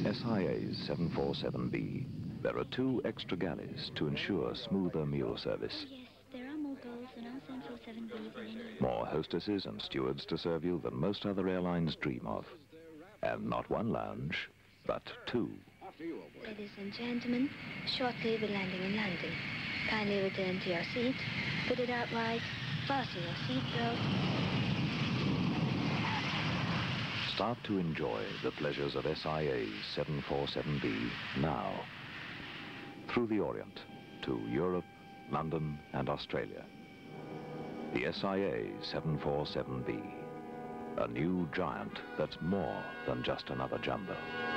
SIA's 747B, there are 2 extra galleys to ensure smoother meal service. Yes, there are more goals than our 747Bs in India. More hostesses and stewards to serve you than most other airlines dream of. And not 1 lounge, but 2. Ladies and gentlemen, shortly we're landing in London. Kindly return to your seat, put it out wide, fasten your seatbelt. Start to enjoy the pleasures of SIA's 747B now. Through the Orient to Europe, London and Australia. The SIA 747B. A new giant that's more than just another jumbo.